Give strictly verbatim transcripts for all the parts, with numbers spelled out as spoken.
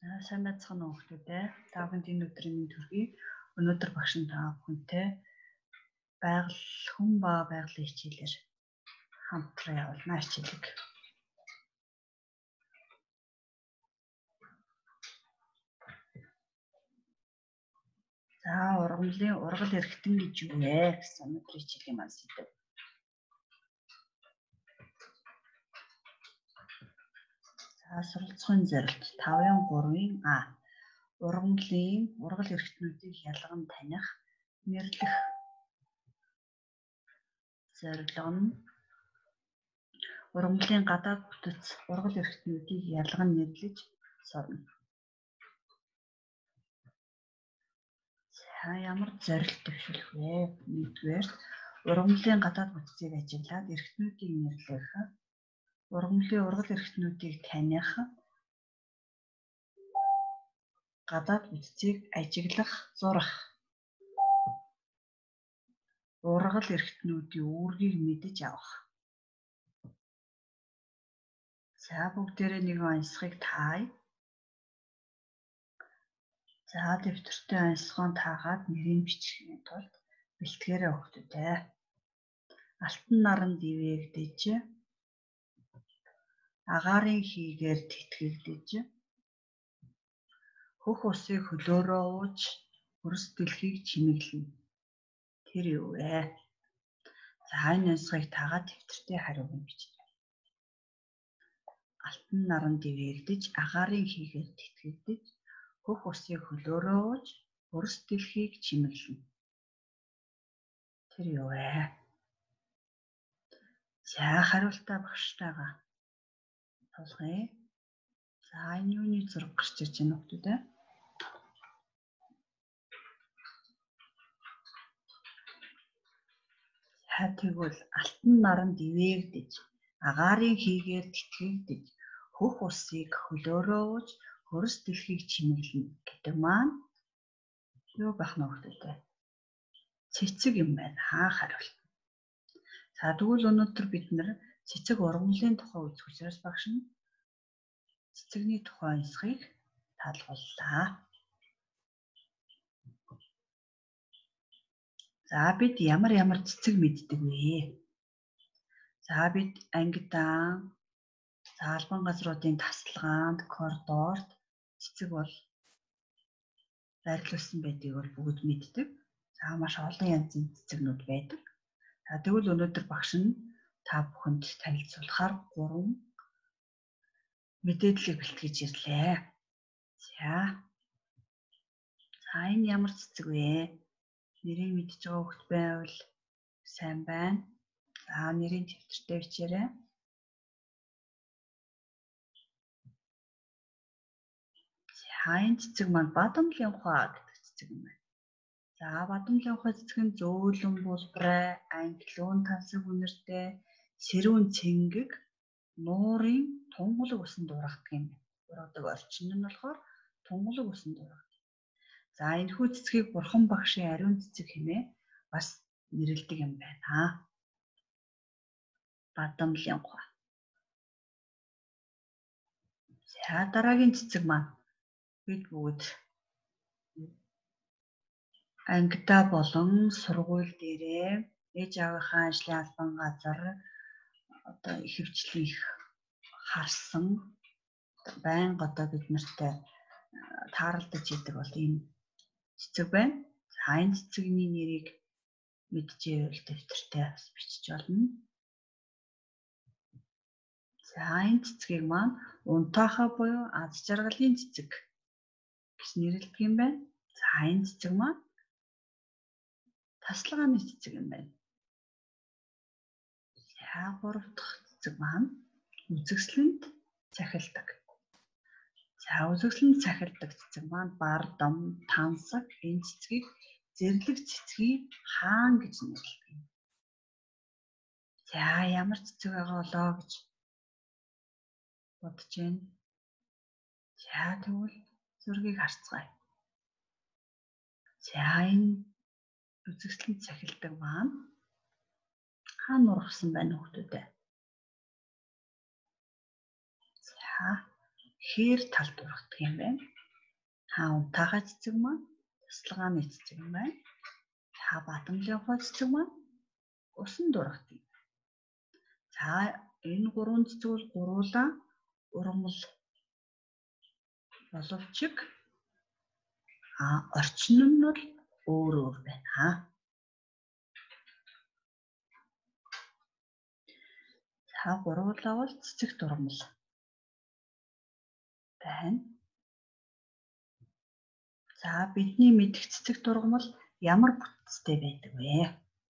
Сайн байцгаана уу хүмүүстээ. Та бүхэнд энэ өдрийн мэнд хүргэе. Өнөөдөр багш нь та бүхэнтэй байгаль хүн ба байгалийн хичээлээр хамтран явуулна хичээлэг. За ургамлын ургал эрхтэн гэж юу вэ гэсэн өнөөдрийн хичээлийн маань сэдэв. За суралцахын зорилт тавын гурвын А. Ургамлын ургал эрхтнүүдийг ялган таних, нэрлэх зорилго нь ургамлын гадаад бүтэц ургал эрхтнүүдийг ялган нэрлэж сорно. За ямар зорилт төвшүүлэх вэ? Нэгдүгээр ургамлын гадаад бүтцийг ажиглаад эрхтнүүдийг нэрлэх, ургамлын ургал эрхтнүүдийг таних, гадаад бүтцийг ажиглах, зурах, ургал эрхтнүүдийн үүргийг мэдэж авах. За бүгдээрээ нэгэн онцлогыг таая. За дэвтэртээ онцлогоо таагаад нэрийг бичрэхийн тулд бэлтгэрээ өгтөдөө. Алтан наран дивээгдэж, агаарын хийгээр тэтгэгдэж, хөх усыг хөлөөрөө ууж, хөрс дэлхийг чимэглэнэ. Тэр юу вэ? За энэ онцлогыг таагаад дэвтэртээ хариуг нь бичнэ. Алтан наран дивээгдэж, агаарын хийгээр тэтгэгдэж, хөх усыг хөлөөрөө ууж, хөрс дэлхийг чимэглэнэ. Тэр юу вэ? За хариултаа багштайгаа тулгая. За энэ юуны зураг гарч ирж байна хүмүүс ээ? За тэгвэл алтан наран дивээгдэж, агаарын хийгээр тэтгэгдэж, хөх усыг хөлөөрөө ууж, хөрс дэлхийг чимэглэнэ гэдэг маань юу байх нь хүмүүс ээ? Цэцэг юм байна. Хаа хариулт. За тэгвэл өнөөдөр бид нэр цэцэг ургамлын тухай үзэх учраас багш нь цэцэгний тухай онцлогыг таалууллаа. За бид ямар ямар цэцэг мэддэг вэ? За бид ангидаан, за албан газруудын тасалгаанд, коридорт цэцэг бол байрлуулсан байдгийг бол бүгд мэддэг. За маш олон янзын цэцэгнүүд байдаг. За тэгвэл өнөөдөр багш нь та бүхэнд танилцуулахаар гурван мэдээллийг бэлтгэж ирлээ. За. За энэ ямар цэцэг вэ? Нэрийг мэдж байгаа хүмүүс байвал сайн байна. За нэрийн тэмдэгтээ бичээрэй. За энэ цэцэг маань бадамлын ухаа гэдэг цэцэг юм байна. За бадамлын ухаа цэцэг нь зөөлөн булбарай, ангилуун тансаг үнэртэй, сэрүүн цэнгэг, нуурын тунгалаг усан дургадаг юм байна. Дургадаг орчин нь болохоор тунгалаг усан дургадаг. За энэ хүү цэцгийг бурхан багшийн ариун цэцэг хэмээн бас нэрлэдэг юм байна. Бадамлын ухаа. За дараагийн цэцэг маань бид бүгд ангидаа болон сургууль дээрээ ээж аавынхаа ажлын албан газар одоо ихэвчлэн их харсан байнга одоо бид нартай тааралдаж идэг бол энэ цэцэг байна. За энэ цэцэгний нэрийг мэдчихвэл дэвтэртээ бас бичиж олно. За энэ цэцгийг маань унтаахаа буюу аз жаргалын цэцэг гэж нэрлэдэг юм байна. За энэ цэцэг маань тасалгааны цэцэг юм байна. За гурав дахь цэцэг маань үзэгсэлэнд цахилдаг. За үзэгсэлэнд цахилдаг цэцэг маань бардам, тансаг энэ цэцгийг зэрлэг цэцгийн хаан гэж нэрлэдэг юм. За ямар цэцэг байгаа болоо гэж бодож байна. За тэгвэл зургийг харцгаая. За энэ үзэгсэлэнд цахилдаг маань хаан нургасан байна хүмүүс ээ. За хээр талд ургадаг юм байна. Та унтаагаа цэцэг маань тасалгааны цэцэг юм байна. Та бадамжийнхаа цэцэг маань усан дургадаг. За энэ гурван цэцэг бол гуруулаа ургамал боловч а орчин нь бол өөр өөр байна. За гуруулаа бол цэцэг дургамал байна. За бидний мэдэх цэцэг дургамал ямар бүтцтэй байдаг вэ?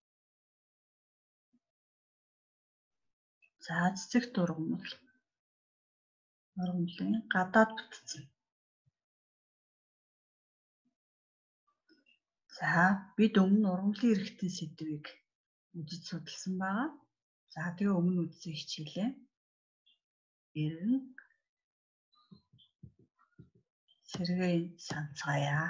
За цэцэг дургамал дургамлын гадаад бүтцэн. За бид өмнө ургамлын эрхтэн сэдвийг үзэж судалсан байгаа. За тэгээ өмнө үзсэн хичээлээ эргэн сэргээ санацгаая.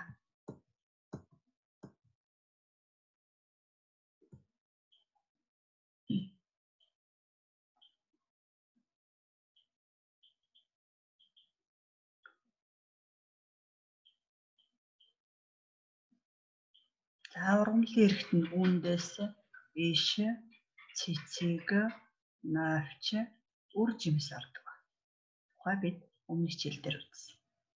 За ургамлын эрхтэн үүндээс ийш цэцэг, навч, үр жимс ордог. Тухай бид өмнө хичээл дээр үзсэн.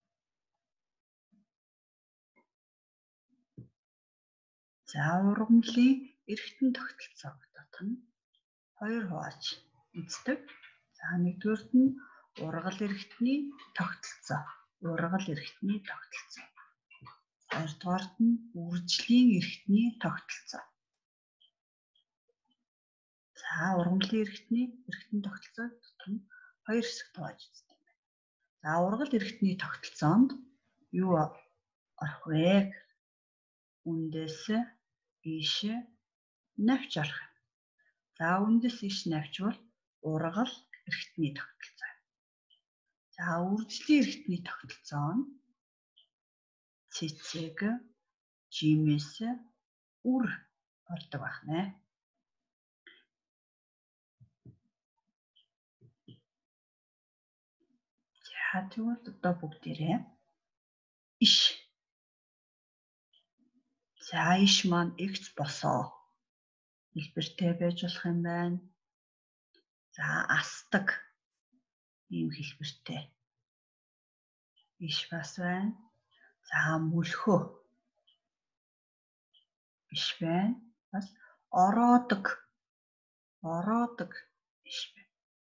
За ургамлын эрхтэн тогтолцоо бодох нь хоёр хувааж үздэг. За нэгдүгээрт нь ургал эрхтний тогтолцоо. Ургал эрхтний тогтолцоо. Хоёрдугаарт нь үржлийн эрхтний тогтолцоо. За ургамлын эрхтний эрхтэн тогтолцоо дотор нь хоёр хэсэг хувааж үздэг юм байна. За ургал эрхтний тогтолцоонд юу орох вэ? Үндээс ийш навч орох. За үндээс ийш навч бол ургал эрхтний тогтолцоо. За үржлийн эрхтний тогтолцоо нь цэцэг, жимс, үр ордог байна. За тэгвэл одоо бүгдээрээ иш. За иш маань эгц босоо хэлбэртэй байж болох юм байна. За астаг ийм хэлбэртэй иш бас байна. За мөлхөө иш байна. Бас ороодог ороодог иш байна.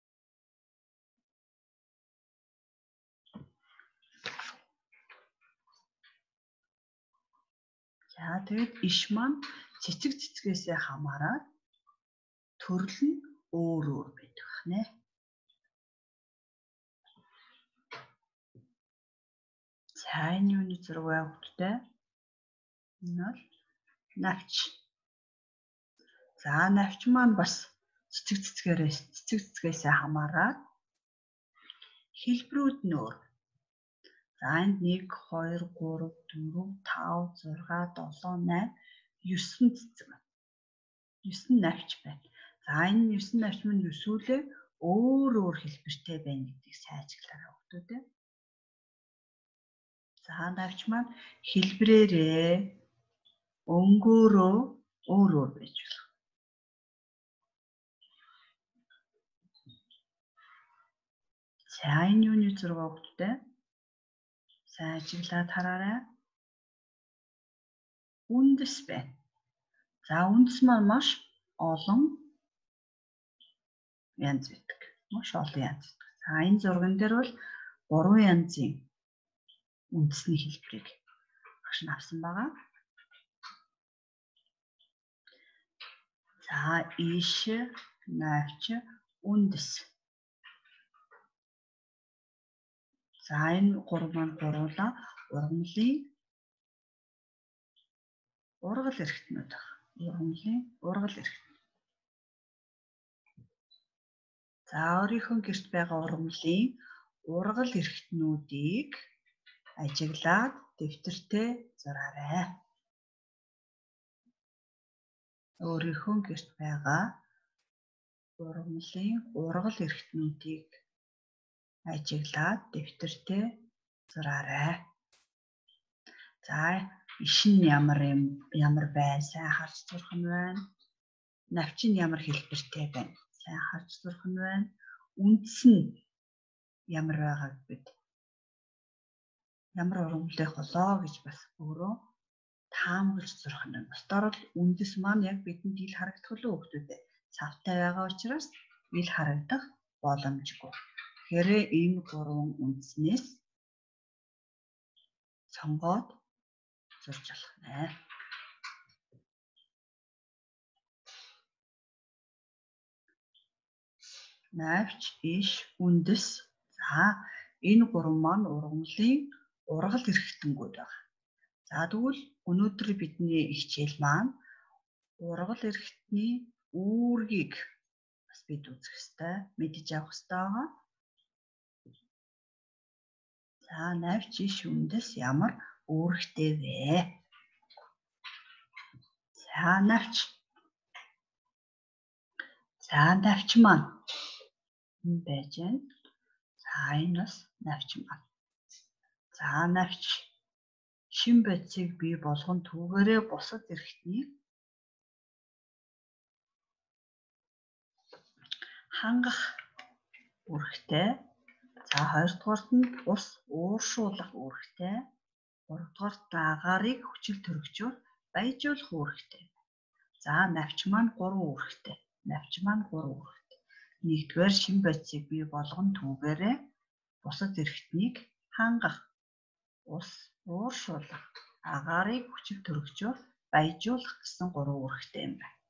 За тэгээд иш маань цэцэг цэцгээсээ хамаараад төрөл нь өөр өөр байдаг байна. За энэ юуны зураг вэ хүүхдээ? Энэ бол навч. За навч маань бас цэцэг цэцгээрээс цэцэг цэцгээсээ хамаараад хэлбэрүүд нь өөр. За энд нэг, хоёр, гурав, дөрөв, тав, зурга, долоо, найм, есөн цэцэг байна. есөн навч байна. За энэ есөн навч маань ерсүүлээ өөр өөр хэлбэртэй байна гэдгийг сайжглаарай хүүхдүүдээ. За навч маань хэлбрээрээ өнгөөрөө өөр өөр байж болох. За энэ юуны зураг хүүхдүүдээ сайжглаад хараарай. Үндэс байна. За үндэс маань маш олон янз байдаг. Маш олон янз байдаг. За энэ зурган дээр бол гурван янзын үндэсний хэлбэрийг багш нь авсан байгаа. За иш, навч, үндэс. За энэ гурав маань гуруулаа ургамлын ургал эрхтнүүд байна. Ургамлын ургал эрхтэн. За өөрийнхөө гэрт байгаа ургамлын ургал эрхтнүүдийг ажиглаад дэвтэртээ зураарай. Өөрийнхөө гэрт байгаа ургамлын ургал эрхтнүүдийг ажиглаад дэвтэртээ зураарай. За иш нь ямар юм ямар байна сайн харж сурах нь байна. Навч нь ямар хэлбэртэй байна сайн харж сурах нь байна. Үндэс нь ямар байгааг бид ямар ургамлынх болоо гэж бас өөрөө таамаглаж сурах нь. Бусдаар л үндэс маань яг бидэнд ил харагдах л хүүхдүүдээ цавтай байгаа учраас ил харагдах боломжгүй. Тэгэхээр энэ гурван үндснээс сонгоод сурч болох нэ. Навч, иш, үндэс. За энэ гурван маань ургамлын ургал эрхтэнгүүд байна. За тэгвэл өнөөдөр бидний хичээл маань ургал эрхтний үүргийг бас бид үзэх ёстой, мэдэж авах ёстой байгаа. За навч, иш, үндэс ямар үүрэгтэй вэ? За навч. За навч маань энэ байж байна. За энэ бас навч маань. За навч шин бодисыг бий болгон түүгээрээ бусад эрхтнийг хангах үүрэгтэй. За хоёрдугаарт нь ус ууршуулах үүрэгтэй. Гуравдугаарт агаарыг хүчил төрөгчөөр баяжуулах үүрэгтэй. За навч маань гурван үүрэгтэй. Навч маань гурван үүрэгтэй. Нэгдүгээр шин бодисыг бий болгон түүгээрээ бусад эрхтнийг хангах. Ус ууршуулах, агаарыг хүчил төрөгчөөр баяжуулах гэсэн гурван үүрэгтэй юм байна.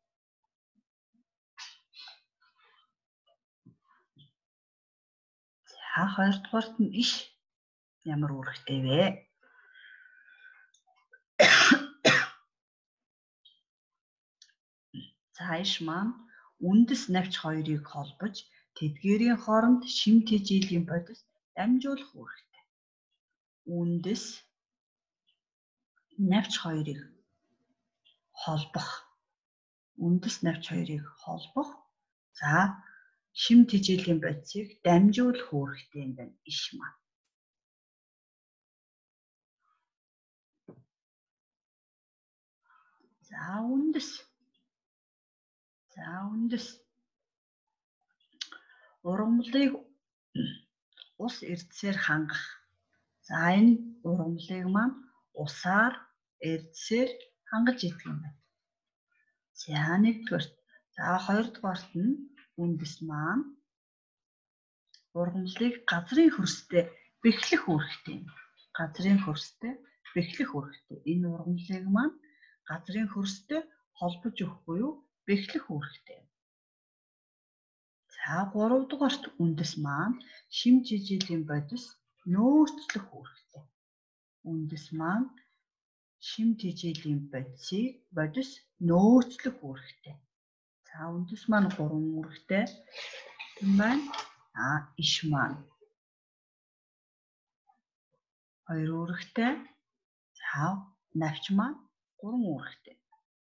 За хоёрдугаарт нь иш ямар үүрэгтэй вэ? За иш маань үндэс навч хоёрыг холбож тэдгээрийн хооронд шим тэжээлийн бодис дамжуулах үүрэгтэй. Үндэс навч хоёрыг холбох. Үндэс навч хоёрыг холбох. За шим тэжээлийн бодисыг дамжуулах үүрэгтэй юм байна иш маань. За үндэс. За үндэс. Ургамлыг ус эрдсээр хангах. За энэ ургамлыг маань усаар эрдсээр хангаж идэх юм байна. За нэгдүгээрт. За хоёрдугаарт нь үндэс маань ургамлыг газрын хөрстэй бэхлэх үүрэгтэй юм. Газрын хөрстэй бэхлэх үүрэгтэй. Энэ ургамлыг маань газрын хөрстэй холбож өгөх буюу бэхлэх үүрэгтэй. За гуравдугаарт үндэс маань шим тэжээлийн бодис нөөцлөх үүрэгтэй. Үндэс маань шим тэжээлийн бодисыг бодис нөөцлөх үүрэгтэй. За үндэс маань гурван үүрэгтэй юм байна. А иш маань хоёр үүрэгтэй. За навч маань гурван үүрэгтэй.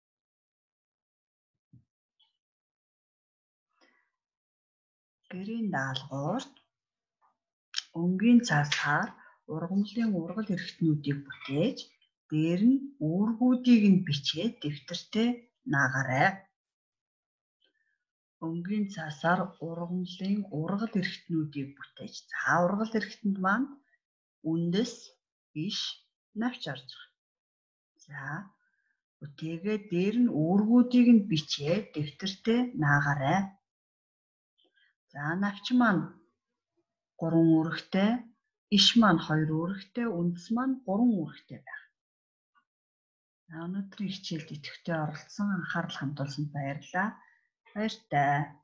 Гэрийн даалгаварт өнгийн цаасаар ургамлын ургал эрхтнүүдийг бүтээж дээр нь үүргүүдийг нь бичээд дэвтэртээ наагаарай. Өнгийн цаасаар ургамлын ургал эрхтнүүдийг бүтээж. За ургал эрхтэнд маань үндэс, иш, навч орж байгаа. За бүтээгээд дээр нь үүргүүдийг нь бичээд дэвтэртээ наагаарай. За навч маань гурван үүрэгтэй, иш маань хоёр үүрэгтэй, үндэс маань гурван үүрэгтэй байна. Өнөөдрийн хичээлд идэвхтэй оролцсон анхаарал хандуулсанд баярлалаа. Баяртай.